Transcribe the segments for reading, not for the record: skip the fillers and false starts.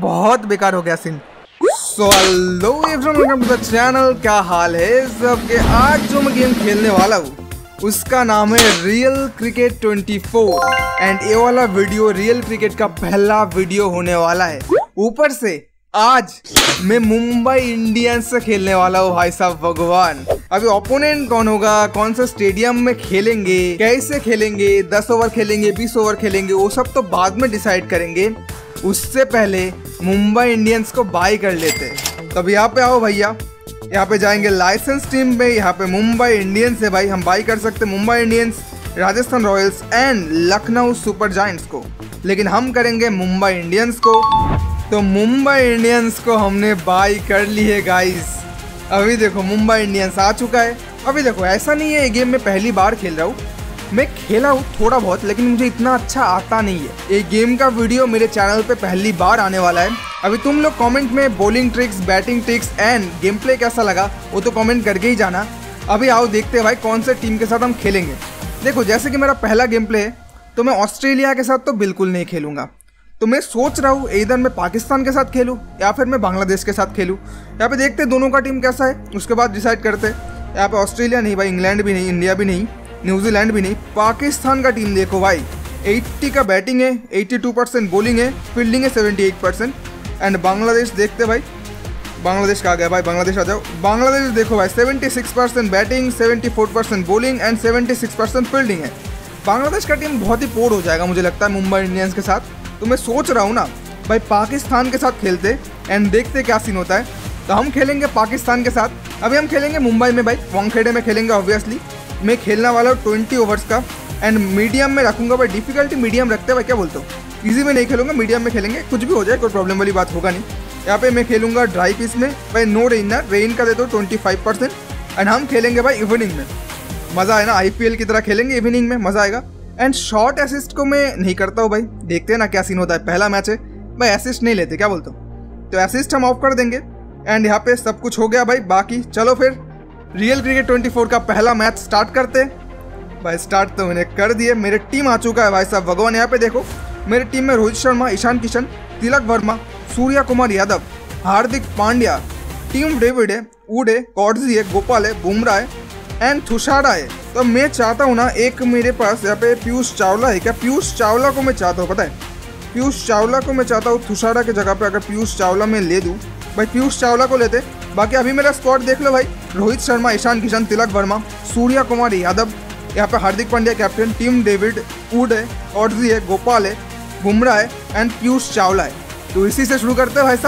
बहुत बेकार हो गया scene. So hello everyone, welcome to the channel. क्या हाल है सबके? आज जो मैं गेम खेलने वाला हूँ उसका नाम है रियल क्रिकेट 24 एंड ये वाला वीडियो रियल क्रिकेट का पहला वीडियो होने वाला है। ऊपर से आज मैं मुंबई इंडियंस से खेलने वाला हूँ भाई साहब भगवान। अभी ओपोनेंट कौन होगा, कौन सा स्टेडियम में खेलेंगे, कैसे खेलेंगे, 10 ओवर खेलेंगे, 20 ओवर खेलेंगे, वो सब तो बाद में डिसाइड करेंगे। उससे पहले मुंबई इंडियंस को बाय कर लेते हैं। तब यहाँ पे आओ भैया, यहाँ पे जाएंगे लाइसेंस टीम में। यहाँ पे मुंबई इंडियंस है भाई, हम बाय कर सकते हैं Mumbai Indians, Rajasthan Royals and Lucknow Super Giants को, लेकिन हम करेंगे मुंबई इंडियंस को। तो मुंबई इंडियंस को हमने बाय कर ली है गाइस। अभी देखो मुंबई इंडियंस आ चुका है। अभी देखो ऐसा नहीं है ये गेम में पहली बार खेल रहा हूँ, मैं खेला हूँ थोड़ा बहुत, लेकिन मुझे इतना अच्छा आता नहीं है। ये गेम का वीडियो मेरे चैनल पे पहली बार आने वाला है। अभी तुम लोग कमेंट में bowling tricks, batting tricks and game play कैसा लगा वो तो कमेंट करके ही जाना। अभी आओ देखते हैं भाई कौन से टीम के साथ हम खेलेंगे। देखो जैसे कि मेरा पहला गेम प्ले है तो मैं ऑस्ट्रेलिया के साथ तो बिल्कुल नहीं खेलूँगा। तो मैं सोच रहा हूँ इधर मैं पाकिस्तान के साथ खेलूँ या फिर मैं बांग्लादेश के साथ खेलूँ। यहाँ पे देखते हैं दोनों का टीम कैसा है, उसके बाद डिसाइड करते हैं। यहाँ पे ऑस्ट्रेलिया नहीं भाई, इंग्लैंड भी नहीं, इंडिया भी नहीं, न्यूजीलैंड भी नहीं, पाकिस्तान का टीम देखो भाई। 80 का बैटिंग है, 82% बॉलिंग है, फील्डिंग है 78% एंड बांग्लादेश देखते भाई, बांग्लादेश का आ गया भाई, बांग्लादेश आ जाओ। बांग्लादेश देखो भाई 76% बैटिंग, 74% बॉलिंग एंड 76% फील्डिंग है। बांग्लादेश का टीम बहुत ही पोर हो जाएगा मुझे लगता है मुंबई इंडियंस के साथ। तो मैं सोच रहा हूँ ना भाई पाकिस्तान के साथ खेलते एंड देखते क्या सीन होता है। तो हम खेलेंगे पाकिस्तान के साथ। अभी हम खेलेंगे मुंबई में भाई, वानखेड़े में खेलेंगे ऑब्वियसली। मैं खेलने वाला हूँ 20 ओवर्स का एंड मीडियम में रखूँगा भाई। डिफिकल्टी मीडियम रखते हैं भाई, क्या बोलते हो? ईजी में नहीं खेलूँगा, मीडियम में खेलेंगे, कुछ भी हो जाए कोई प्रॉब्लम वाली बात होगा नहीं। यहाँ पे मैं खेलूँगा ड्राई पिच में भाई, नो रेन ना, रेन का दे दो 25% एंड हम खेलेंगे भाई इवनिंग में। मज़ा है ना, IPL की तरह खेलेंगे इवनिंग में, मज़ा आएगा। एंड शॉर्ट असिस्ट को मैं नहीं करता हूँ भाई, देखते हैं ना क्या सीन होता है। पहला मैच है भाई, असिस्ट नहीं लेते, क्या बोलते हो? तो असिस्ट हम ऑफ कर देंगे एंड यहाँ पे सब कुछ हो गया भाई। बाकी चलो फिर रियल क्रिकेट 24 का पहला मैच स्टार्ट करते भाई। स्टार्ट तो मैंने कर दिए, मेरे टीम आ चुका है भाई साहब भगवान। यहाँ पे देखो मेरी टीम में रोहित शर्मा, ईशान किशन, तिलक वर्मा, सूर्या कुमार यादव, हार्दिक पांड्या, टीम डेविड है, वुड है, कॉर्डजी है, गोपाल है, बुमराह है एंड थुषारा है। तो मैं चाहता हूँ ना एक मेरे पास यहाँ पे पीयूष चावला है। क्या पीयूष चावला को मैं चाहता हूँ, पता है पीयूष चावला को मैं चाहता हूँ थुषारा की जगह पे। अगर पीयूष चावला मैं ले दूँ भाई, पीयूष चावला को लेते। बाकी अभी मेरा स्क्वाड देख लो भाई, रोहित शर्मा, ईशान किशन, तिलक वर्मा, सूर्या कुमार यादव, यहाँ पे Hardik Pandya captain, Tim David, Wood है, कॉर्डजी है, गोपाल है, बुमराह है एंड पीयूष चावला है। तो इसी से शुरू करते हैं भाई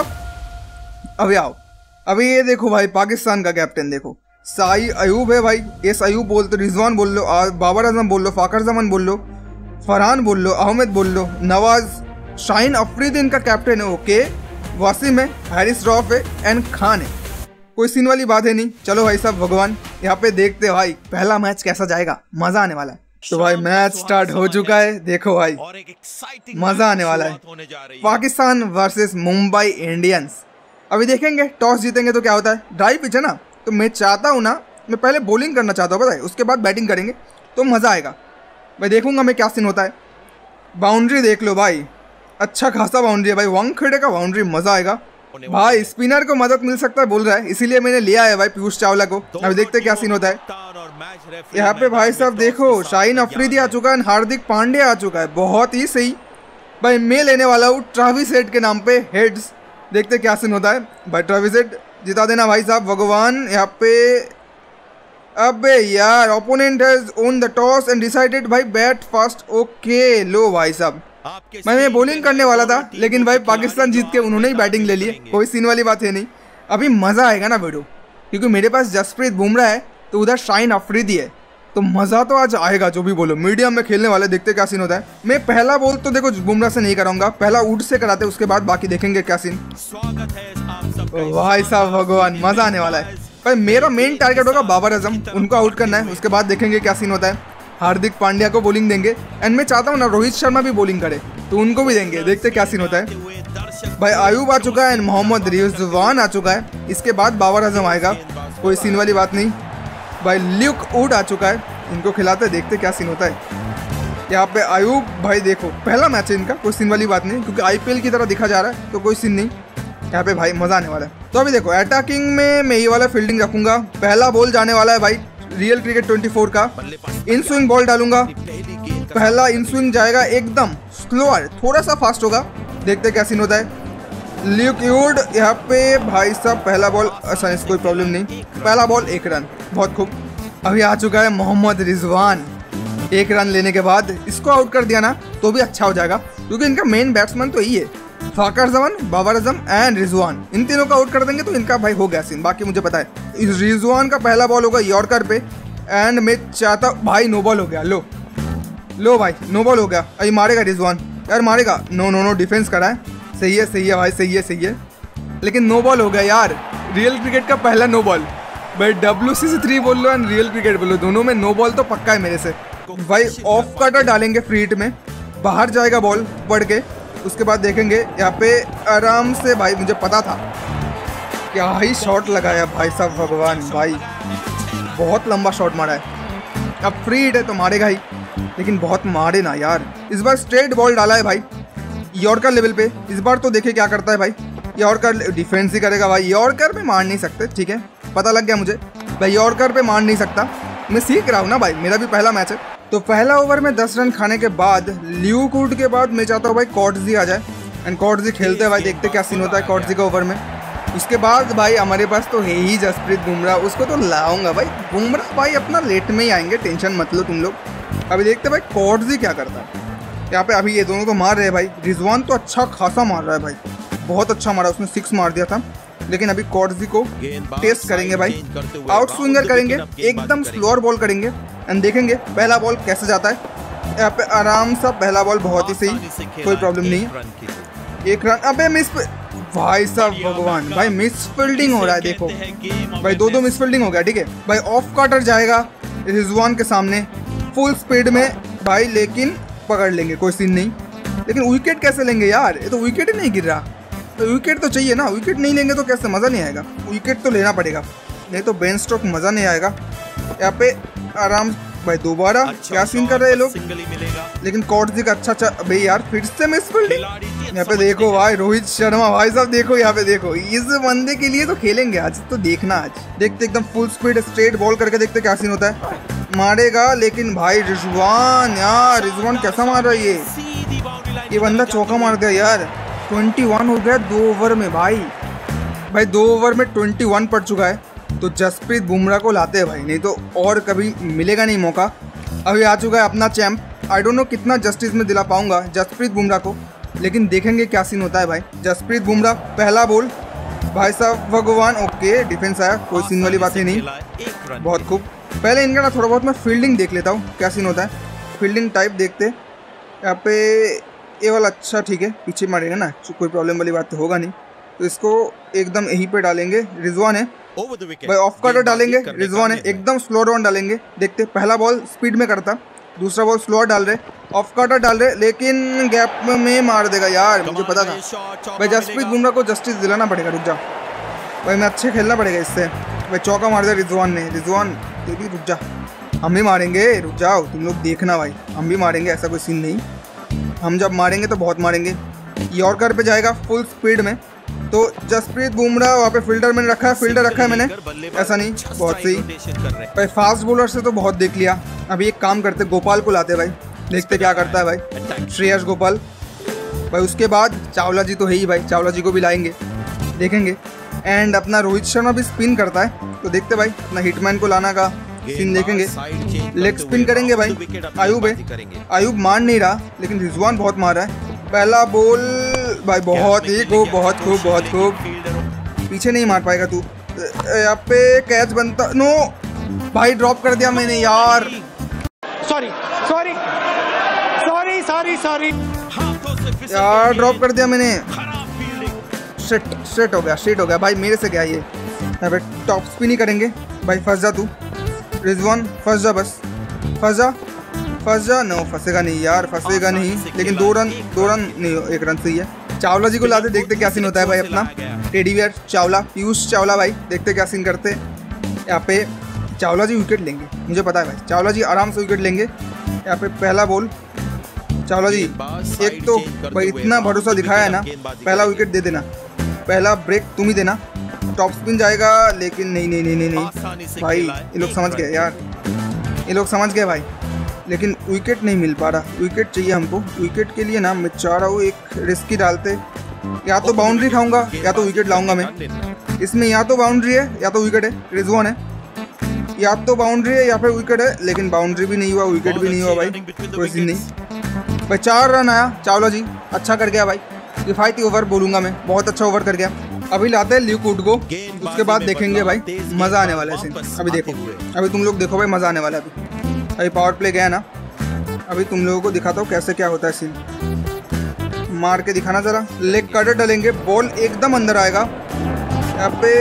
साहब। अभी आओ, अभी ये देखो भाई पाकिस्तान का कैप्टन देखो, साई अयूब है भाई। एस अयूब बोल तो, रिजवान बोल लो, बाबर आजम बोल लो, फाकर जमान बोल लो, फरहान बोल लो, अहमद बोल लो, नवाज, शाहीन अफरीदी इनका कैप्टन है, ओके, वासिम है, हैरिस रॉफ है एंड खान है। कोई सीन वाली बात है नहीं। चलो भाई साहब भगवान, यहाँ पे देखते भाई पहला मैच कैसा जाएगा, मजा आने वाला है। तो भाई मैच स्टार्ट हो चुका है, देखो भाई मजा आने वाला है। Pakistan versus Mumbai Indians. अभी देखेंगे टॉस जीतेंगे तो क्या होता है। ड्राई पिच है ना, तो मैं चाहता हूँ ना, मैं पहले बॉलिंग करना चाहता हूँ पता है, उसके बाद बैटिंग करेंगे तो मज़ा आएगा। मैं देखूंगा मैं क्या सीन होता है। बाउंड्री देख लो भाई, अच्छा खासा बाउंड्री है भाई, वानखेड़े का बाउंड्री, मज़ा आएगा भाई। स्पिनर को मदद मिल सकता है बोल रहा है, इसीलिए मैंने लिया है भाई पीयूष चावला को। अभी देखते हैं क्या सीन होता है। यहाँ पे भाई साहब देखो शाहीन अफरीदी आ चुका है, हार्दिक पांड्या आ चुका है, बहुत ही सही भाई। मैं लेने वाला हूँ ट्रेविस हेड के नाम पे हेड्स, देखते क्या सीन होता है भाई। ट्रेविस हेड जिता देना भाई साहब भगवान। यहाँ पे अबे यार opponent has won the toss and decided भाई बैट फर्स्ट, ओके। लो भाई साहब मैं बॉलिंग करने वाला था, लेकिन भाई पाकिस्तान जीत के उन्होंने ही बैटिंग ले ली है, कोई सीन वाली बात है नहीं। अभी मज़ा आएगा ना वीडियो, क्योंकि मेरे पास जसप्रीत बुमराह है तो उधर शाहीन अफरीदी है, तो मज़ा तो आज आएगा जो भी बोलो। मीडियम में खेलने वाले, देखते क्या सीन होता है। मैं पहला बॉल तो देखो बुमराह से नहीं कराऊंगा, पहला वुड से कराते, उसके बाद बाकी देखेंगे क्या सीन। भाई साहब भगवान मज़ा आने वाला है भाई। मेरा मेन टारगेट होगा बाबर आजम, उनको आउट करना है, उसके बाद देखेंगे क्या सीन होता है। हार्दिक पांड्या को बॉलिंग देंगे एंड मैं चाहता हूँ ना रोहित शर्मा भी बॉलिंग करे, तो उनको भी देंगे, देखते क्या सीन होता है। भाई आयूब आ चुका है एंड मोहम्मद रिजवान आ चुका है, इसके बाद बाबर आजम आएगा, कोई सीन वाली बात नहीं। भाई ल्यूक वुड आ चुका है, इनको खिलाते देखते क्या सीन होता है। यहाँ पे आयुब भाई देखो पहला मैच है इनका, कोई सीन वाली बात नहीं, क्योंकि आईपीएल की तरह दिखा जा रहा है तो कोई सीन नहीं। यहाँ पे भाई मजा आने वाला है। तो अभी देखो अटैकिंग में मैं ये वाला फील्डिंग रखूंगा। पहला बॉल जाने वाला है भाई रियल क्रिकेट 24 का। इन स्विंग बॉल डालूंगा। पहला इन स्विंग जाएगा एकदम स्लोअर, थोड़ा सा फास्ट होगा, देखते क्या सीन होता है। लिक्विड यहाँ पे भाई साहब पहला बॉल आसानी से, कोई प्रॉब्लम नहीं। पहला बॉल 1 रन, बहुत खूब। अभी आ चुका है मोहम्मद रिजवान। 1 रन लेने के बाद इसको आउट कर दिया ना तो भी अच्छा हो जाएगा, क्योंकि इनका मेन बैट्समैन तो यही है, फाकर जमान, बाबर आजम एंड रिजवान। इन तीनों को आउट कर देंगे तो इनका भाई हो गया सीन, बाकी मुझे पता है। इस रिजवान का पहला बॉल होगा यॉर्कर पे एंड मैं चाहता भाई नो बॉल हो गया। लो भाई नो बॉल हो गया। अभी मारेगा रिजवान, यार मारेगा। नो डिफेंस करा है, सही है भाई, सही है, लेकिन नो बॉल हो गया यार। रियल क्रिकेट का पहला नो बॉल भाई। WCC3 बोल लो एंड रियल क्रिकेट बोल लो, दोनों में नो बॉल तो पक्का है मेरे से भाई। ऑफ कटर डालेंगे फ्री हिट में, बाहर जाएगा बॉल पड़ के। उसके बाद देखेंगे यहाँ पे आराम से भाई, मुझे पता था क्या ही शॉट लगाया भाई साहब, भगवान भाई बहुत लंबा शॉट मारा है। अब फ्री हिट है तो मारेगा ही, लेकिन बहुत मारे ना यार। इस बार स्ट्रेट बॉल डाला है भाई यॉर्कर लेवल पे। इस बार तो देखे क्या करता है भाई। यॉर्कर डिफेंस ही करेगा भाई, यॉर्कर पे मार नहीं सकते, ठीक है पता लग गया मुझे भाई, यॉर्कर पे मार नहीं सकता। मैं सीख रहा हूँ ना भाई, मेरा भी पहला मैच है। तो पहला ओवर में 10 रन खाने के बाद लिक्विड के बाद मैं चाहता हूँ भाई कॉट्जी आ जाए एंड कॉट्जी खेलते हैं भाई, देखते क्या सीन होता है कॉट्जी का ओवर में। उसके बाद भाई हमारे पास तो है ही जसप्रीत बुमराह, उसको तो लाऊंगा भाई। बुमराह भाई अपना लेट में ही आएंगे, टेंशन मत लो तुम लोग। अभी देखते भाई कॉट्जी क्या करता है यहाँ पे। अभी ये दोनों तो मार रहे हैं भाई। रिजवान तो अच्छा खासा मार रहा है भाई, बहुत अच्छा मारा, उसने 6 मार दिया था। लेकिन अभी कॉट्जी को टेस्ट करेंगे भाई, आउट स्विंगर करेंगे, एकदम स्लोअर बॉल करेंगे एंड देखेंगे पहला बॉल कैसे जाता है। यहाँ पे आराम सा पहला बॉल, बहुत ही सही, कोई प्रॉब्लम नहीं है। 1 रन। अबे मिस भाई साहब, भगवान भाई मिस फील्डिंग हो रहा है, देखो भाई 2 मिस फील्डिंग हो गया, ठीक है भाई। ऑफ कटर जाएगा रिजवान के सामने फुल स्पीड में भाई, लेकिन पकड़ लेंगे, कोई सीन नहीं। लेकिन विकेट कैसे लेंगे यार, ये तो विकेट ही नहीं गिर रहा। तो विकेट तो चाहिए ना, विकेट नहीं लेंगे तो कैसे, मज़ा नहीं आएगा। विकेट तो लेना पड़ेगा, नहीं तो बेन स्ट्रोक मज़ा नहीं आएगा। यहाँ पे आराम भाई दोबारा क्या सीन कर रहे हैं लोग, लेकिन कॉट्जी का अच्छा भाई यार फिर से मिस फील्डिंग। यहाँ पे देखो भाई रोहित शर्मा भाई साहब, देखो यहाँ पे देखो, इस बंदे के लिए तो खेलेंगे आज, तो देखना आज देखते एकदम फुल स्पीड स्ट्रेट बॉल करके देखते क्या सीन होता है। मारेगा लेकिन भाई रिजवान, यार रिजवान कैसा मार रहा है ये बंदा, चौका मार दिया यार। 21 हो गया 2 ओवर में भाई 2 ओवर में 21 पड़ चुका है। तो जसप्रीत बुमराह को लाते हैं भाई, नहीं तो और कभी मिलेगा नहीं मौका। अभी आ चुका है अपना चैंप। आई डोंट नो कितना जस्टिस में दिला पाऊंगा जसप्रीत बुमराह को, लेकिन देखेंगे क्या सीन होता है भाई। जसप्रीत बुमराह पहला बॉल भाई साहब, भगवान ओके, डिफेंस आया, कोई सीन वाली बात ही नहीं, बहुत खूब। पहले इनका ना थोड़ा बहुत मैं फील्डिंग देख लेता हूँ क्या सीन होता है, फील्डिंग टाइप देखते। यहाँ पे ये वाला अच्छा ठीक है, पीछे मारेगा ना, कोई प्रॉब्लम वाली बात तो होगा नहीं। तो इसको एकदम यहीं पे डालेंगे, रिजवान है भाई, ऑफ कटर डालेंगे, रिजवान है, एकदम स्लो रन डालेंगे। देखते पहला बॉल स्पीड में करता, दूसरा बॉल स्लोअर डाल रहे, ऑफ कटर डाल रहे, लेकिन गैप में मार देगा यार, मुझे पता था भाई। जसप्रीत बुमराह को जस्टिस दिलाना पड़ेगा, रुक जा भाई, मैं अच्छे खेलना पड़ेगा इससे भाई। चौका मार दिया रिजवान ने, रिजवान ये भी रुक जा, हम भी मारेंगे, रुक जाओ तुम लोग देखना भाई, हम भी मारेंगे, ऐसा कोई सीन नहीं। हम जब मारेंगे तो बहुत मारेंगे। यॉर्कर पे जाएगा फुल स्पीड में, तो जसप्रीत बुमराह वहाँ पे फील्डर मैंने रखा है, फील्डर रखा है मैंने, ऐसा नहीं, बहुत सही भाई। फास्ट बॉलर से तो बहुत देख लिया, अभी एक काम करते गोपाल को लाते भाई, देखते क्या करता है भाई, श्रेयस गोपाल भाई। उसके बाद चावला जी तो है ही भाई, चावला जी को भी लाएंगे, देखेंगे। एंड अपना रोहित शर्मा भी स्पिन करता है, तो देखते भाई अपना हिटमैन को लाना का सीन देखेंगे। लेग स्पिन करेंगे भाई, आयुब है, आयुब मार नहीं रहा, लेकिन रिजवान बहुत मार रहा है। पहला बॉल भाई, बहुत ही खूब, बहुत खूब, बहुत खूब, पीछे नहीं मार पाएगा तू। यहाँ पे कैच बनता, नो भाई ड्रॉप कर दिया मैंने यार, sorry sorry sorry sorry sorry यार, ड्रॉप कर दिया मैंने, शिट हो गया भाई, मेरे से क्या ये। यहाँ पे टॉप स्पिन ही करेंगे भाई, फंस जा तू रिजवान, फंस जा बस, फंस जा। नो फंसेगा नहीं यार, फंसेगा नहीं, लेकिन 2 रन नहीं, 1 रन सही है। चावला जी को लाते, देखते क्या सीन होता है भाई। अपना टेडी बियर चावला, पीयूष चावला भाई, देखते क्या सीन करते। यहाँ पे चावला जी विकेट लेंगे, मुझे पता है भाई, चावला जी आराम से विकेट लेंगे। यहाँ पे पहला बॉल चावला जी एक तो भाई इतना भरोसा दिखाया है ना, पहला विकेट दे देना, पहला ब्रेक तुम ही देना। टॉप स्पिन जाएगा लेकिन नहीं नहीं नहीं नहीं नहीं भाई, ये लोग समझ गए यार, ये लोग समझ गए भाई, लेकिन विकेट नहीं मिल पा रहा। विकेट चाहिए हमको। विकेट के लिए ना मैं चाह रहा हूँ एक रिस्की डालते, या तो बाउंड्री खाऊंगा या तो विकेट लाऊंगा मैं। इसमें या तो बाउंड्री है या तो विकेट है, रिजवान है, या तो बाउंड्री है या फिर विकेट है, लेकिन बाउंड्री भी नहीं हुआ, विकेट भी नहीं हुआ भाई, कोई सीन नहीं भाई। 4 रन आया, चावला जी अच्छा कर गया भाई, किफायती ओवर बोलूंगा मैं, बहुत अच्छा ओवर कर गया। अभी लाते हैं ल्यूक वुड को, उसके बाद देखेंगे भाई, मज़ा आने वाला है सीन। अभी देखो, अभी तुम लोग देखो भाई, मज़ा आने वाला है। अभी पावर प्ले गया ना, अभी तुम लोगों को दिखाता हूँ कैसे क्या होता है सीन। मार के दिखाना ज़रा, लेग कटर डालेंगे, बॉल एकदम अंदर आएगा यहाँ पे,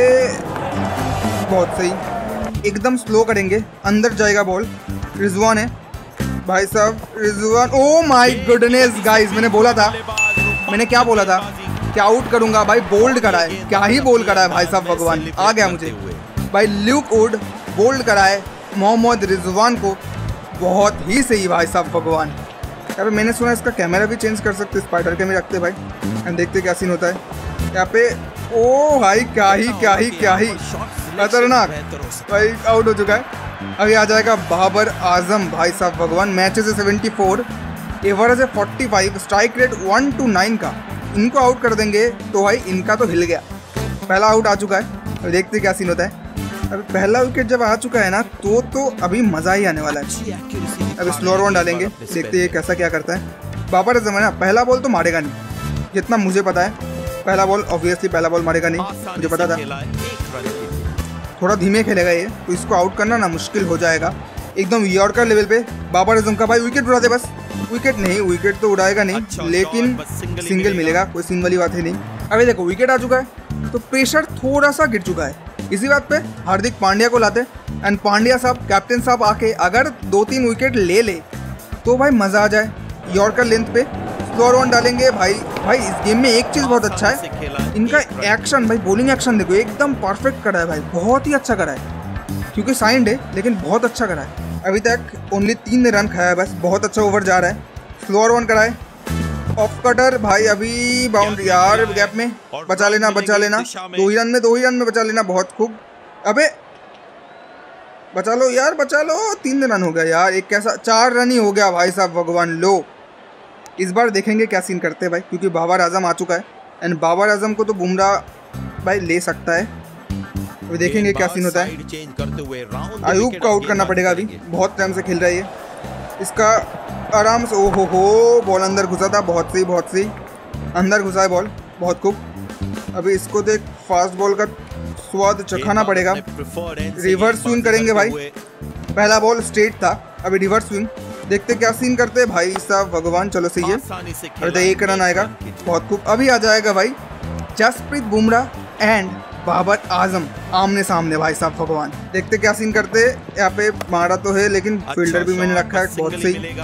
बहुत सही, एकदम स्लो करेंगे, अंदर जाएगा बॉल। रिजवान है भाई साहब, Rizwan, oh my goodness guys, मैंने बोला था, मैंने क्या बोला था, क्या आउट करूंगा भाई, बोल्ड करा है, क्या ही बोल्ड करा है भाई साहब, भगवान आ गया मुझे भाई। ल्यूक वुड बोल्ड करा है मोहम्मद रिजवान को, बहुत ही सही भाई साहब, भगवान। यार मैंने सुना इसका कैमरा भी चेंज कर सकते, स्पाइडर कैमरे रखते भाई, एंड देखते क्या सीन होता है यहाँ पे। ओ भाई क्या ही खतरनाक भाई, आउट हो चुका है। अभी आ जाएगा बाबर आजम भाई साहब, भगवान। मैचेस है 74, एवरेज है 45, स्ट्राइक रेट 1-9 का। इनको आउट कर देंगे तो भाई इनका तो हिल गया। पहला आउट आ चुका है, अभी देखते क्या सीन होता है। अभी पहला विकेट जब आ चुका है ना, तो अभी मज़ा ही आने वाला है। अभी स्लोअर वन डालेंगे, देखते हैं कैसा क्या करता है। बाबर आजम है ना, पहला बॉल तो मारेगा नहीं, जितना मुझे पता है। पहला बॉल ऑब्वियसली पहला बॉल मारेगा नहीं, मुझे पता था। थोड़ा धीमे खेलेगा ये, तो इसको आउट करना ना मुश्किल हो जाएगा एकदम यॉर्कर लेवल पे। बाबर आजम का भाई विकेट उड़ा दे बस, विकेट नहीं, विकेट तो उड़ाएगा नहीं, लेकिन सिंगल मिलेगा, कोई सीन वाली बात ही नहीं। अभी देखो विकेट आ चुका है, तो प्रेशर थोड़ा सा गिर चुका है। इसी बात पे हार्दिक पांड्या को लाते, एंड पांड्या साहब, कैप्टन साहब आके अगर 2-3 विकेट ले ले तो भाई मज़ा आ जाए। यॉर्कर लेंथ पे स्लोअर वन डालेंगे भाई। इस गेम में एक चीज़ बहुत अच्छा है, इनका एक्शन भाई, बॉलिंग एक्शन देखो एकदम परफेक्ट करा है भाई, बहुत ही अच्छा करा है, क्योंकि साइंड है लेकिन बहुत अच्छा करा है। अभी तक ओनली 3 रन खाया है बस, बहुत अच्छा ओवर जा रहा है। स्लोअर वन कराए, ऑफ कटर भाई, अभी बाउंड्री यार, गैप में बचा लेना 2 ही रन में बचा लेना, बहुत खूब। अबे बचा लो यार, बचा लो, 3 रन हो गया यार, एक कैसा 4 रन ही हो गया भाई साहब, भगवान। लो इस बार देखेंगे क्या सीन करते हैं भाई, क्योंकि बाबर आजम आ चुका है, एंड बाबर आजम को तो बुमराह भाई ले सकता है। अभी देखेंगे क्या सीन होता है। अयूब को आउट करना पड़ेगा, अभी बहुत टाइम से खेल रहा है ये, इसका आराम से। ओ हो बॉल अंदर घुसा था, बहुत सही अंदर घुसा है बॉल, बहुत खूब। अभी इसको देख, फास्ट बॉल का स्वाद चखाना पड़ेगा। रिवर्स स्विंग करेंगे भाई, पहला बॉल स्ट्रेट था, अभी रिवर्स स्विंग, देखते क्या सीन करते हैं भाई साहब, भगवान। चलो सही है, अरे 1 रन आएगा, बहुत खूब। अभी आ जाएगा भाई जसप्रीत बुमराह एंड बाबर आजम आमने सामने भाई साहब, भगवान। देखते क्या सीन करते हैं। यहाँ पे मारा तो है लेकिन फील्डर भी मैंने रखा है, बहुत सही।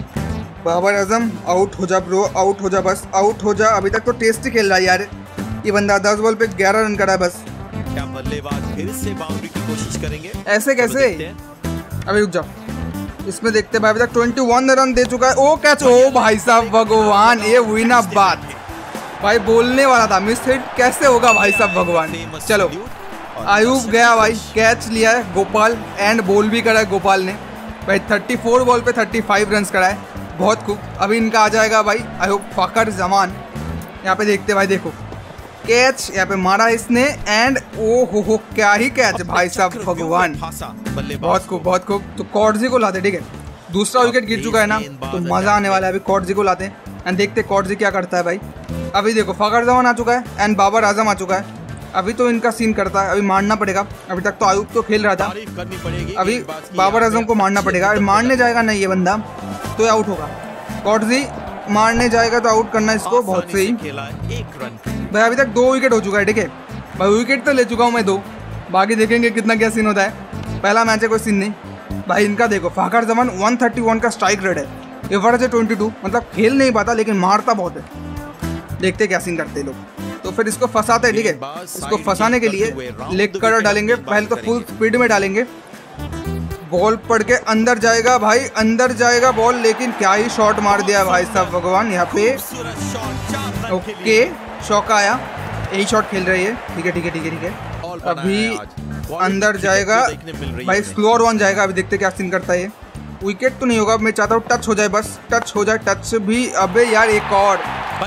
बाबर आजम आउट हो जा ब्रो, आउट हो जा बस, आउट हो जा। अभी तक तो टेस्ट ही खेल रहा है यार ये बंदा, 10 बॉल पे 11 रन करा है बस। क्या बल्लेबाज फिर से बाउंड्री की कोशिश करेंगे? ऐसे कैसे? अभी रुक जाओ, इसमें देखते भाई। अभी तक 21 रन दे चुका है। ओ कैच, ओ भाई साहब, भगवान, ये हुई ना बात भाई, बोलने वाला था, मिस हिट कैसे होगा भाई साहब, भगवान। चलो आयूब गया भाई, कैच लिया है गोपाल, एंड बॉल भी करा है गोपाल ने भाई। 34 बॉल पे 35 रन करा है, बहुत खूब। अभी इनका आ जाएगा भाई आयूब फकर जमान। यहाँ पे देखते भाई, देखो कैच यहाँ पे मारा इसने, एंड ओ हो क्या ही कैच भाई साहब, भगवान, बहुत खूब। तो कॉर्जी को लाते, ठीक है, दूसरा विकेट गिर चुका है ना, तो मज़ा आने वाला है। अभी कॉर्जी को लाते हैं, एंड देखते कॉर्जी क्या करता है भाई। अभी देखो फकर जमान आ चुका है, एंड बाबर आजम आ चुका है। अभी तो इनका सीन करता है, अभी मारना पड़ेगा। अभी तक तो आयूब तो खेल रहा था, अभी बाबर आजम को मारना पड़ेगा। अभी मारने जाएगा नहीं ये बंदा तो आउट होगा। कॉर्जी मारने जाएगा तो आउट करना इसको, बहुत सही भाई। अभी तक 2 विकेट हो चुका है, ठीक है भाई, विकेट तो ले चुका हूँ मैं 2, बाकी देखेंगे कितना क्या सीन होता है। पहला मैच है, कोई सीन नहीं भाई। इनका देखो फकर जमान 131 का स्ट्राइक रेट है, एवरेज है 22, मतलब खेल नहीं पाता लेकिन मारता बहुत है। देखते क्या सीन करते हैं लोग, तो फिर इसको फंसाते हैं, ठीक है। इसको फंसाने के लिए लेग कटर डालेंगे, पहले तो फुल स्पीड में डालेंगे, बॉल पड़ के अंदर जाएगा भाई, अंदर जाएगा बॉल, लेकिन क्या ही शॉट मार दिया भाई साहब भगवान यहाँ पे। ओके चौका आया, यही शॉट खेल रही है। ठीक है ठीक है ठीक है ठीक है, अभी अंदर जाएगा भाई, स्लोअर वन जाएगा। अभी देखते क्या सीन करता है ये। विकेट तो नहीं होगा, मैं चाहता हूँ टच हो जाए, बस टच हो जाए, टच भी। अबे यार एक और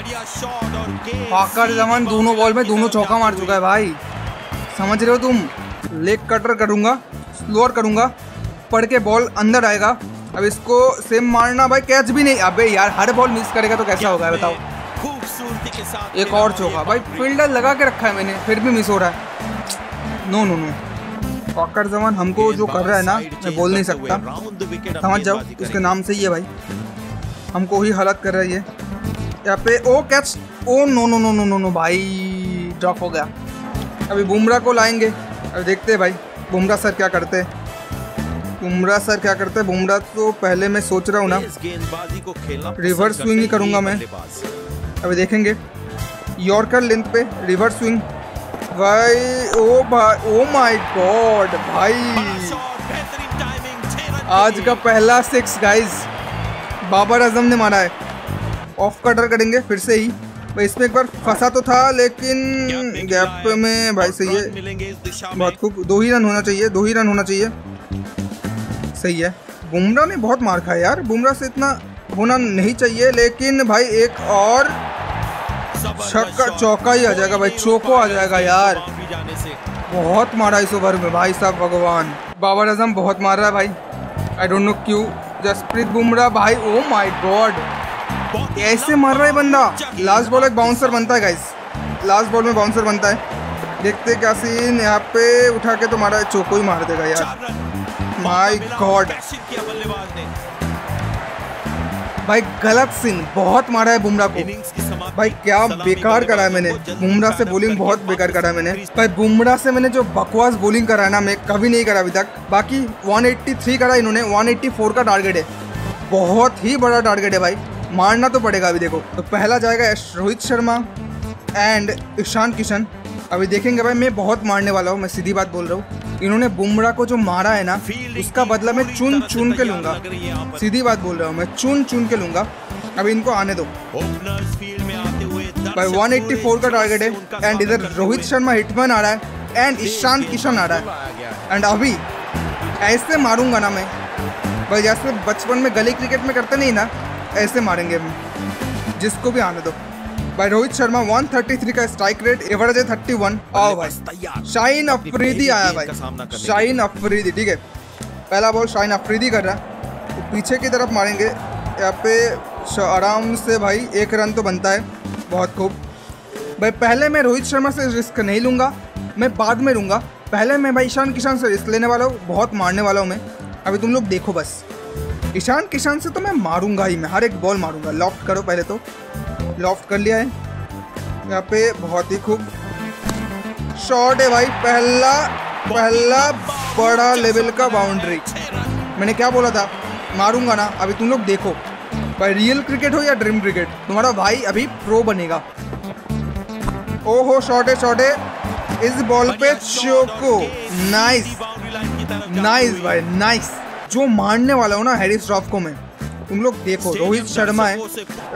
फाकर जमान दोनों बॉल में दोनों चौका मार चुका है भाई, समझ रहे हो तुम। लेग कटर करूंगा, स्लोअर करूंगा, पड़ के बॉल अंदर आएगा। अब इसको सेम मारना भाई, कैच भी नहीं। अबे यार हर बॉल मिस करेगा तो कैसा होगा बताओ। एक और चौका भाई, फील्डर लगा के रखा है मैंने, फिर भी मिस हो रहा है। No no no, Fakhar Zaman हमको जो कर रहा है ना, मैं बोल नहीं सकता, समझ जाओ उसके नाम से ही है भाई, हमको ही हालत कर रही है यहाँ पे। Oh catch, oh no no no no no no भाई, ड्रॉप हो गया। अभी बुमराह को लाएंगे, अभी देखते हैं भाई बुमराह सर क्या करते हैं, बुमराह सर क्या करते हैं। बुमराह तो पहले मैं सोच रहा हूँ ना रिवर्स स्विंग ही करूँगा मैं, अभी देखेंगे। यॉर्कर लेंथ पे रिवर्स स्विंग भाई, ओ भाई, ओ माय गॉड भाई, आज का पहला 6 गाइस बाबर आजम ने मारा है। ऑफ कटर करेंगे फिर से ही भाई, इसमें एक बार फंसा तो था लेकिन गैप में भाई सही है, बहुत खूब। 2 ही रन होना चाहिए, 2 ही रन होना चाहिए, सही है। बुमराह ने बहुत मार खाया यार, बुमराह से इतना होना नहीं चाहिए, लेकिन भाई एक और छक्का चौका ही आ जाएगा भाई, चौको आ जाएगा यार। बहुत मारा इस ओवर में भाई साहब भगवान, बाबर आजम बहुत मार रहा है भाई, आई डोंट नो क्यों। जसप्रीत बुमराह भाई, ओ माय गॉड ऐसे मार रहा है बंदा। लास्ट बॉल एक बाउंसर बनता है गाइस, लास्ट बॉल में बाउंसर बनता है। देखते क्या सीन, यहाँ पे उठा के तो मारा है, चौको ही मार देगा यार, माय गॉड भाई, गलत सीन, बहुत मारा है बुमराह को भाई, क्या बेकार करा है मैंने बुमराह से, बॉलिंग बहुत बेकार करा है मैंने भाई। बुमराह से मैंने जो बकवास बॉलिंग करा है ना, मैं कभी नहीं करा अभी तक। बाकी 183 करा इन्होंने, 184 का टारगेट है, बहुत ही बड़ा टारगेट है भाई, मारना तो पड़ेगा। अभी देखो तो पहला जाएगा रोहित शर्मा एंड ईशान किशन। अभी देखेंगे भाई, मैं बहुत मारने वाला हूँ, मैं सीधी बात बोल रहा हूँ। इन्होंने बुमराह को जो मारा है ना, उसका बदला मैं चुन चुन के लूंगा, सीधी बात बोल रहा हूँ, मैं चुन चुन के लूंगा। अभी इनको आने दो भाई, 184 का टारगेट है एंड इधर रोहित शर्मा हिटमैन आ रहा है एंड ईशान किशन आ रहा है। एंड अभी ऐसे मारूंगा ना मैं भाई, जैसे बचपन में गली क्रिकेट में करते नहीं ना, ऐसे मारेंगे हम, जिसको भी आने दो भाई। रोहित शर्मा 133 का स्ट्राइक रेट, एवरेज है 31। आओ भाई, शाहीन अफरीदी आया भाई, शाहीन अफरीदी, ठीक है। पहला बॉल शाहीन अफरीदी कर रहा है, तो पीछे की तरफ मारेंगे यहाँ पे आराम से भाई, 1 रन तो बनता है, बहुत खूब भाई। पहले मैं रोहित शर्मा से रिस्क नहीं लूँगा, मैं बाद में लूँगा, पहले मैं भाई ईशान किशन से रिस्क लेने वाला हूँ, बहुत मारने वाला हूँ मैं। अभी तुम लोग देखो बस, ईशान किशन से तो मैं मारूंगा ही, मैं हर एक बॉल मारूंगा। लॉफ्ट करो पहले, तो लॉफ्ट कर लिया है यहाँ पे, बहुत ही खूब शॉट है भाई, पहला बड़ा लेवल का बाउंड्री। मैंने क्या बोला था, मारूंगा ना। अभी तुम लोग देखो भाई, रियल क्रिकेट हो या ड्रीम क्रिकेट, तुम्हारा भाई अभी प्रो बनेगा। ओहो शॉट है, इस बॉल पे चौको, नाइस नाइस भाई, नाइस। जो मारने वाला हूँ ना हैरिस श्रॉफ को मैं, तुम लोग देखो, रोहित शर्मा है।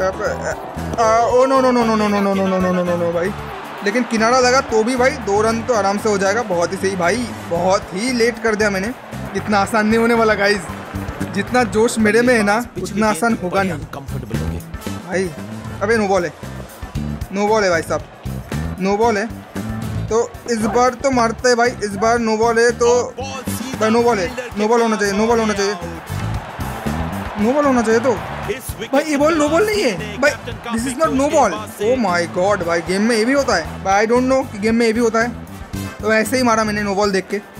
Oh no no no no no no no no no no no no भाई, लेकिन किनारा लगा तो भी भाई 2 रन तो आराम से हो जाएगा। बहुत ही सही भाई, बहुत ही लेट कर दिया मैंने, इतना आसान नहीं होने वाला गाइज, जितना जोश मेरे में है ना उतना आसान होगा नहीं भाई। अबे नो बॉल है, नो बॉल है भाई साहब, नो बॉल है, तो इस बार तो मारते है भाई, इस बार नो बॉल है तो भाई, नो बॉल है, नो बॉल होना चाहिए, नो बॉल होना चाहिए, नो बॉल होना चाहिए। तो भाई ये बॉल नो बॉल नहीं है भाई, this is not no ball. Oh my god भाई, गेम में ये भी होता है भाई, आई डोंट नो कि गेम में ये भी होता है। तो ऐसे ही मारा मैंने नो बॉल देख के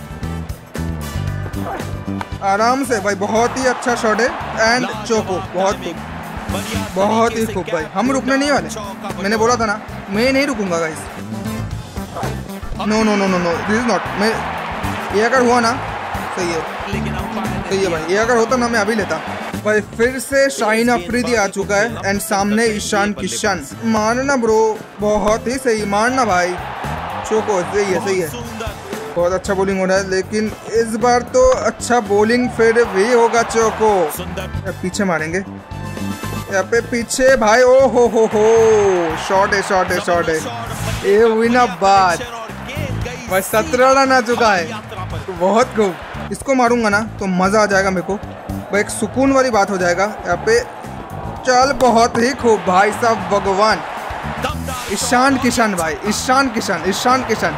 आराम से भाई, बहुत ही अच्छा शॉट है एंड चौको, बहुत ही खूब भाई। हम रुकने नहीं वाले, मैंने बोला था ना, मैं नहीं रुकूंगा guys. No no no no no, this is not, मैं ये अगर हुआ ना, सही है, सही है भाई, ये अगर होता ना मैं अभी लेता भाई। फिर से शाहीन अफरीदी आ चुका है एंड सामने ईशान किशन। मारना ब्रो, बहुत ही सही, मारना भाई, चौको, सही है, सही है, बहुत अच्छा बॉलिंग हो रहा है, लेकिन इस बार तो अच्छा बॉलिंग फिर भी होगा चोको। पीछे मारेंगे यहाँ पे, पीछे भाई। ओ हो शॉट है, शॉट है, शॉट है। ये हुई ना बात भाई, 17 रन आ चुका है। तो बहुत खूब, इसको मारूंगा ना तो मज़ा आ जाएगा मेरे को भाई, एक सुकून वाली बात हो जाएगा यहाँ पे। चल बहुत ही खूब भाई साहब, भगवान। ईशान किशन भाई, ईशान किशन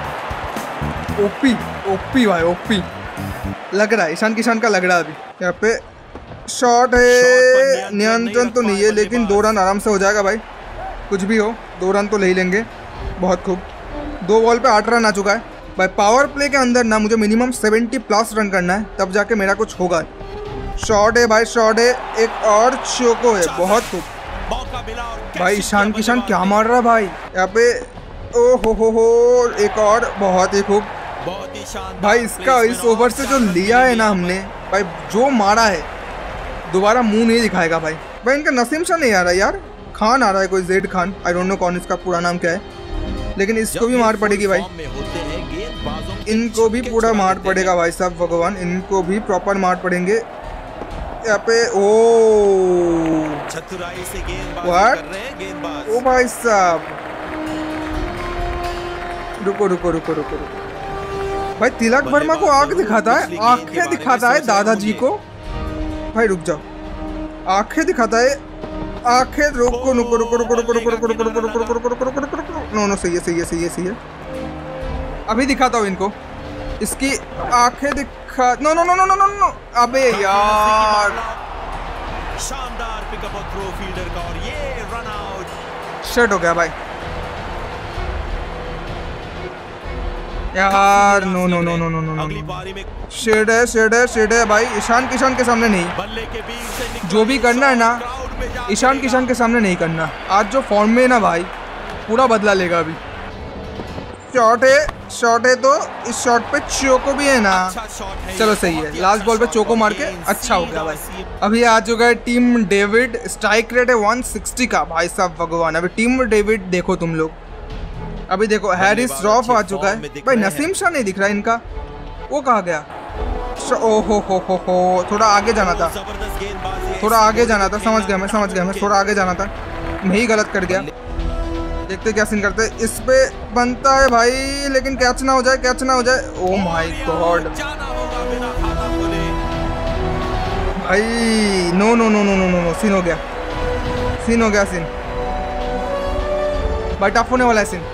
ओपी भाई, ओपी लग रहा है। ईशान किशन का लग रहा है अभी। यहाँ पे शॉट है, नियंत्रण तो नहीं है, लेकिन 2 रन आराम से हो जाएगा भाई। कुछ भी हो 2 रन तो ले ही लेंगे। बहुत खूब, 2 बॉल पे 8 रन आ चुका है भाई। पावर प्ले के अंदर ना मुझे मिनिमम 70+ रन करना है, तब जाके मेरा कुछ होगा। शॉट है भाई, शॉट है, एक और चोको है। बहुत खूब भाई, ईशान किशन क्या मार रहा है भाई यहाँ पे। ओ हो एक और, बहुत ही खूब भाई। इसका इस ओवर से जो लिया है ना हमने भाई, जो मारा है दोबारा मुंह नहीं दिखाएगा भाई। इनका नसीम शाह नहीं आ रहा यार, खान आ रहा है कोई, Z Khan, I don't know कौन इसका पूरा नाम क्या है, लेकिन इसको भी मार पड़ेगी भाई। इनको भी पूरा मार पड़ेगा भाई साहब, भगवान। इनको भी प्रॉपर मार पड़ेंगे यहाँ पे। ओ चतुराई से व्हाट, ओ भाई साहब, रुको भाई। तिलक वर्मा को आंख दिखाता है, आंखें दिखाता है दादाजी को भाई। रुक जाओ, आंखें दिखाता है, आंखें। रुको, नो, सही है। अभी दिखाता हूँ इनको, इसकी आंखें दिखा। नो। अबे यार, शानदार पिकअप और थ्रो फील्डर का, और ये रन आउट। शट हो गया भाई यार। नो। अगली पारी में शेड है भाई। ईशान किशन के सामने नहीं, बल्ले के बीच से जो भी करना है ना ईशान किशन के सामने नहीं करना। आज जो फॉर्म में है ना भाई, पूरा बदला लेगा अभी। शॉट है तो इस शॉट पे चोको भी है ना। चलो सही है, लास्ट बॉल पे चोको मार के अच्छा हो गया भाई। अभी आ चुका है टीम डेविड, स्ट्राइक रेट है 160 का भाई साहब, भगवान। अभी टीम डेविड देखो तुम लोग, अभी देखो हैरिस रॉफ आ चुका है भाई। नसीम शाह नहीं दिख रहा इनका, वो कहाँ गया। ओ हो, थोड़ा आगे जाना था, समझ गया मैं, थोड़ा आगे जाना था, मैं ही गलत कर गया। देखते क्या सीन करते, इस पे बनता है भाई, लेकिन कैच ना हो जाए। ओ माय गॉड भाई, नो, सीन हो गया भाई, टफ होने वाला है सीन।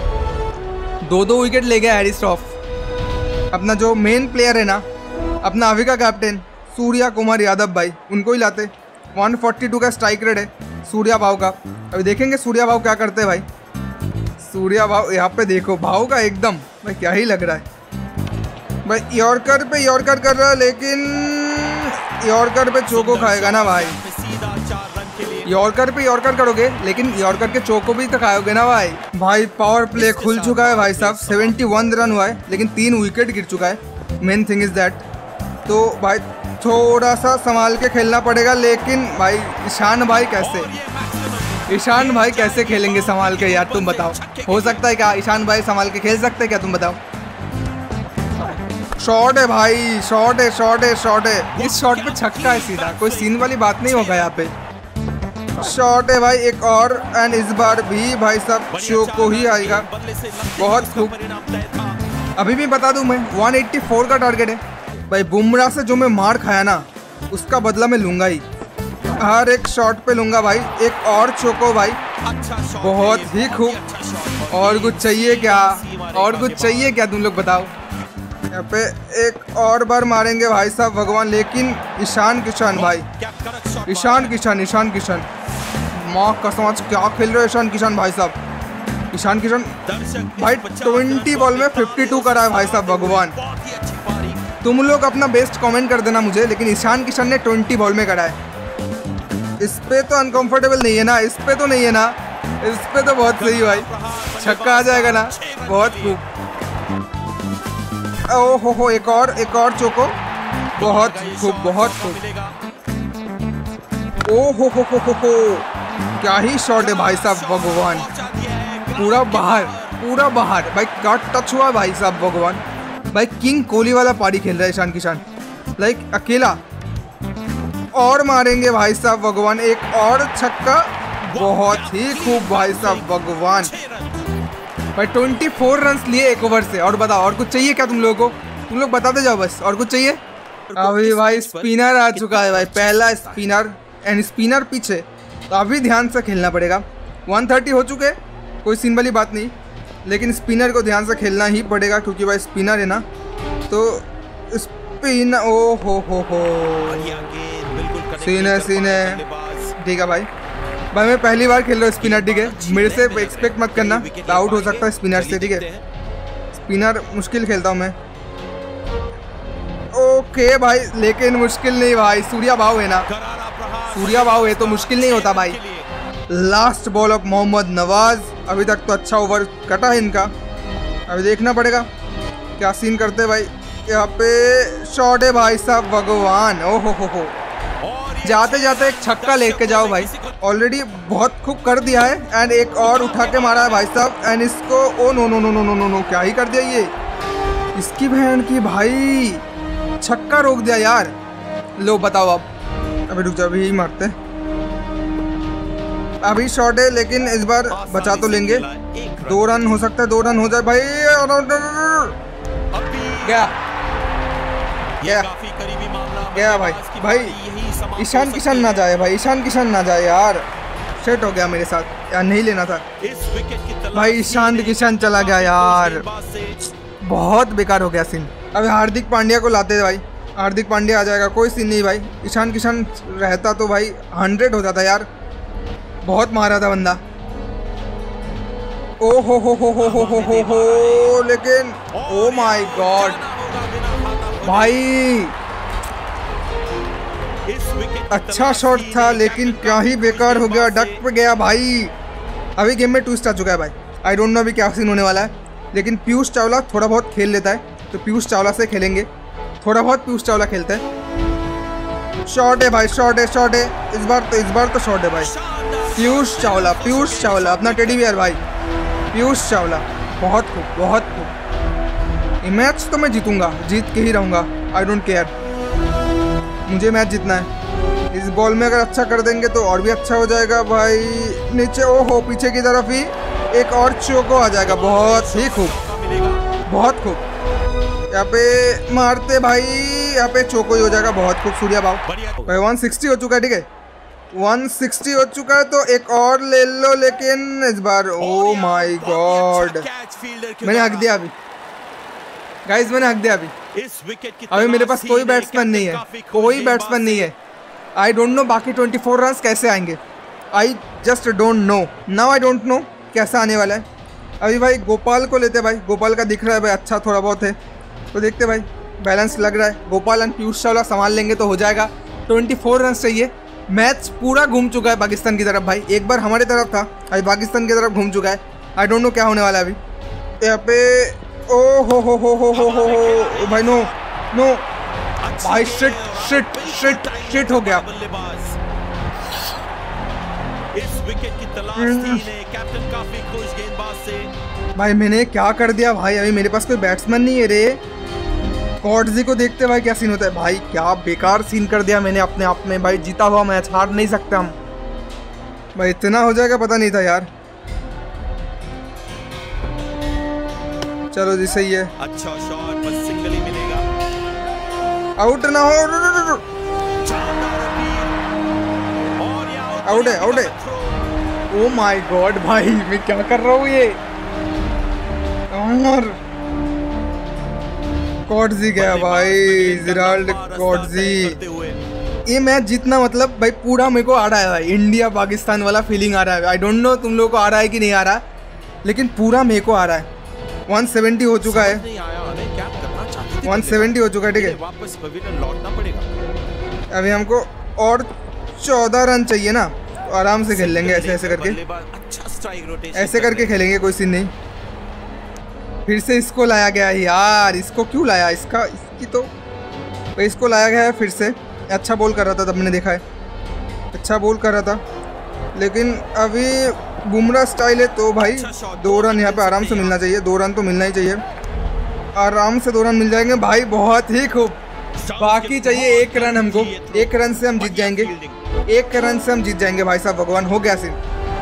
2 विकेट ले गया हैरिस रॉफ। अपना जो मेन प्लेयर है ना, अपना अभी का कैप्टन सूर्या कुमार यादव भाई, उनको ही लाते। 142 का स्ट्राइक रेट है सूर्या भाव का। अभी देखेंगे सूर्या भाव क्या करते हैं भाई। सूर्या भाव यहाँ पे देखो, भाव का एकदम भाई क्या ही लग रहा है भाई। यॉर्कर कर रहा है, लेकिन यॉर्कर पे चोको खाएगा ना भाई। यॉर्कर पे यॉर्कर करोगे, लेकिन यॉर्कर के चोको भी तो खाओगे ना भाई। पावर प्ले खुल चुका है भाई साहब। 71 रन हुआ है, लेकिन 3 विकेट गिर चुका है। मेन थिंग इज दैट, तो भाई थोड़ा सा संभाल के खेलना पड़ेगा। लेकिन भाई ईशान भाई कैसे खेलेंगे संभाल के यार, तुम बताओ। हो सकता है क्या ईशान भाई संभाल के खेल सकते हैं क्या, तुम बताओ। शॉट है भाई, शॉट है। इस शॉट पे छक्का है सीधा, कोई सीन वाली बात नहीं होगा यहाँ पे। शॉट है भाई एक और, एंड इस बार भी भाई साहब चोको ही आएगा। बहुत खूब। अभी भी बता दूं मैं, 184 का टारगेट है भाई। बुमराह से जो मैं मार खाया ना, उसका बदला मैं लूंगा ही, हर एक शॉट पे लूंगा भाई। एक और चोको भाई, बहुत ही खूब। और कुछ चाहिए क्या तुम लोग बताओ। यहाँ पे एक और बार मारेंगे भाई साहब, भगवान। लेकिन ईशान किशन भाई, ईशान किशन माँ कसम, आज क्या खेल रहे हो ईशान किशन भाई साहब। ईशान किशन भाई 20 बॉल में 52 करा है भाई साहब, भगवान। तुम लोग अपना बेस्ट कमेंट कर देना मुझे, लेकिन ईशान किशन ने 20 बॉल में करा है। इस पे तो अनकंफर्टेबल नहीं है ना, इस पे तो बहुत सही भाई, छक्का आ जाएगा ना। बहुत खूब। ओ हो, एक और चोको। बहुत खूब। ओ हो, क्या ही शॉट है भाई साहब, भगवान। पूरा बाहर भाई, कट टच हुआ भाई साहब, भगवान। भाई किंग कोहली वाला पारी खेल रहा है ईशान किशन, लाइक अकेला। और मारेंगे भाई साहब भगवान, एक और छक्का, बहुत ही खूब भाई साहब भगवान। भाई 24 रन लिए एक ओवर से। और बताओ और कुछ चाहिए क्या तुम लोगों को? तुम लोग बताते जाओ बस, और कुछ चाहिए? अभी भाई स्पिनर आ चुका है भाई, पहला स्पिनर, एंड स्पिनर पीछे, तो अभी ध्यान से खेलना पड़ेगा। 130 हो चुके, कोई सीन वाली बात नहीं, लेकिन स्पिनर को ध्यान से खेलना ही पड़ेगा क्योंकि भाई स्पिनर है ना, तो स्पिन ओ हो सीन है। ठीक है भाई, मैं पहली बार खेल रहा हूँ स्पिनर, ठीक है, मेरे से एक्सपेक्ट मत करना, आउट हो सकता है स्पिनर से, ठीक है। स्पिनर मुश्किल खेलता हूँ मैं, ओके भाई, लेकिन मुश्किल नहीं भाई, सूर्या भाव है ना, सूर्या भाव है तो मुश्किल नहीं होता भाई। Last ball of Mohammad Nawaz. अभी तक तो अच्छा ओवर कटा है इनका, अभी देखना पड़ेगा क्या सीन करते हैं भाई। यहाँ पे शॉट है भाई साहब भगवान, ओहो हो, जाते जाते एक छक्का लेके जाओ भाई, ऑलरेडी बहुत खूब कर दिया है, एंड एक और उठा के मारा है भाई साहब, एंड इसको oh no no no no no no no, क्या ही कर दिया ये, इसकी बहन की भाई, छक्का रोक दिया यार। लो बताओ अब, अभी रुक जाओ, अभी मारते हैं, अभी शॉट है लेकिन इस बार बचा तो लेंगे, 2 रन हो सकता है, 2 रन हो जाए भाई, गया भाई ईशान किशन ना जाए भाई, ईशान किशन ना जाए यार, सेट हो गया मेरे साथ यार, नहीं लेना था भाई, ईशान किशन चला गया यार, बहुत बेकार हो गया सीन। अभी हार्दिक पांड्या को लाते भाई, हार्दिक पांड्या आ जाएगा, कोई सीन नहीं भाई, ईशान किशन रहता तो भाई 100 हो जाता यार, बहुत मारा था बंदा, ओ हो, लेकिन ओ माय गॉड भाई, अच्छा शॉट था लेकिन क्या ही बेकार हो गया, डक पे गया भाई। अभी गेम में ट्विस्ट आ चुका है भाई, आई डोंट नो अभी क्या सीन होने वाला है, लेकिन पीयूष चावला थोड़ा बहुत खेल लेता है, तो पीयूष चावला से खेलेंगे, थोड़ा बहुत पीयूष चावला खेलते हैं। शॉट है भाई, शॉट है, इस बार तो शॉट है भाई, पीयूष चावला अपना टेडी बियर भाई, पीयूष चावला, बहुत खूब। ये मैच तो मैं जीतूंगा, जीत के ही रहूँगा, आई डोंट केयर, मुझे मैच जीतना है। इस बॉल में अगर अच्छा कर देंगे तो और भी अच्छा हो जाएगा भाई, नीचे ओहो, पीछे की तरफ ही एक और चौको आ जाएगा, बहुत ही खूब, बहुत खूब, यहाँ पे मारते भाई, यहाँ पे चौको ही हो जाएगा, बहुत खूब। सूर्या भाव भाई 160 हो चुका है, ठीक है, 160 हो चुका है, तो एक और ले लो, लेकिन इस बार ओ माय गॉड, मैंने हक दिया अभी गाइस, मैंने हक दिया अभी मेरे पास कोई बैट्समैन नहीं है, कोई बैट्समैन नहीं है, आई डोंट नो बाकी 24 रन कैसे आएंगे, I just don't know, now I don't know कैसा आने वाला है। अभी भाई गोपाल को लेते भाई, गोपाल का दिख रहा है भाई अच्छा थोड़ा बहुत है, तो देखते भाई, बैलेंस लग रहा है, गोपाल एंड पीयूष चावला संभाल लेंगे तो हो जाएगा। 24 रन चाहिए, मैच पूरा घूम चुका है पाकिस्तान की तरफ भाई, एक बार हमारी तरफ था, अभी पाकिस्तान की तरफ घूम चुका है, आई डोंट नो क्या होने वाला है अभी। यहाँ पे ओ हो भाई, नो भाई, शिट हो गया, इस विकेट की तलाश थी इन्हें, कैप्टन काफी खुश गेंदबाज से। भाई मैंने क्या कर दिया भाई, अभी मेरे पास कोई बैट्समैन नहीं है रे। कॉर्डजी को देखते भाई क्या सीन होता है भाई, क्या बेकार सीन कर दिया मैंने अपने आप में भाई, जीता हुआ मैच हार नहीं सकते हम भाई, इतना हो जाएगा पता नहीं था यार। चलो जी सही है, अच्छा शॉट, बस सिंगल ही मिलेगा, आउट ना हो, आउट है, ओ माय गॉड भाई, मैं क्या कर रहा हूँ ये, और कॉर्डजी गया भाई, जेराल्ड कॉर्डजी। ये मैच जीतना मतलब भाई पूरा मेरे को आ रहा है भाई, इंडिया पाकिस्तान वाला फीलिंग आ रहा है, आई डोंट नो तुम लोगों को आ रहा है कि नहीं आ रहा, लेकिन पूरा मेरे को आ रहा है। 170 हो चुका है, 170 हो चुका है, ठीक है, वापस पवेलियन लौटना पड़ेगा। अभी हमको और 14 रन चाहिए ना, तो आराम से खेल लेंगे, ऐसे करके, अच्छा स्ट्राइक रोटेशन, ऐसे करके खेलेंगे, कोई सीन नहीं। फिर से इसको लाया गया है यार, इसको क्यों लाया, इसकी तो इसको लाया गया है फिर से। अच्छा बॉल कर रहा था तब मैंने देखा है, अच्छा बॉल कर रहा था, लेकिन अभी बुमराह स्टाइल है तो भाई 2 रन यहाँ पे आराम से मिलना चाहिए, 2 रन तो मिलना ही चाहिए, आराम से 2 रन मिल जाएंगे भाई, बहुत ही खूब। बाकी चाहिए 1 रन हमको, 1 रन से हम जीत जाएंगे, 1 रन से हम जीत जाएंगे भाई साहब। भगवान हो गया सीन।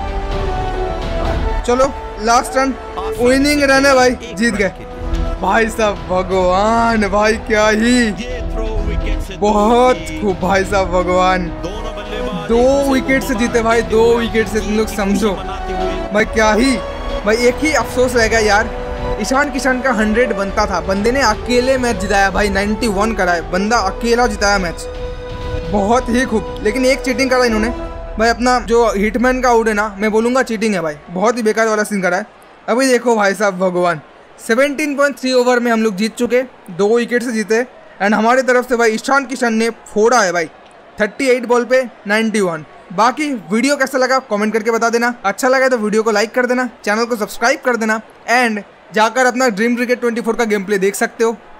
चलो लास्ट रन, विनिंग रन है भाई, जीत गए भाई साहब। भगवान भाई क्या ही, बहुत खूब भाई साहब। भगवान 2 विकेट से जीते भाई, 2 विकेट से। तुम लोग समझो भाई क्या ही भाई। एक ही अफसोस रह गया यार, ईशान किशन का 100 बनता था। बंदे ने अकेले मैच जिताया भाई, 91 कराए, बंदा अकेला जिताया मैच, बहुत ही खूब। लेकिन एक चीटिंग करा इन्होंने भाई, अपना जो हिटमैन का आउट है ना, मैं बोलूँगा चीटिंग है भाई, बहुत ही बेकार वाला सीन करा है। अभी देखो भाई साहब, भगवान 17.3 ओवर में हम लोग जीत चुके, 2 विकेट से जीते। एंड हमारी तरफ से भाई ईशान किशन ने फोड़ा है भाई, 38 बॉल पे 91। बाकी वीडियो कैसा लगा कमेंट करके बता देना। अच्छा लगा तो वीडियो को लाइक कर देना, चैनल को सब्सक्राइब कर देना, एंड जाकर अपना ड्रीम क्रिकेट 24 का गेम प्ले देख सकते हो।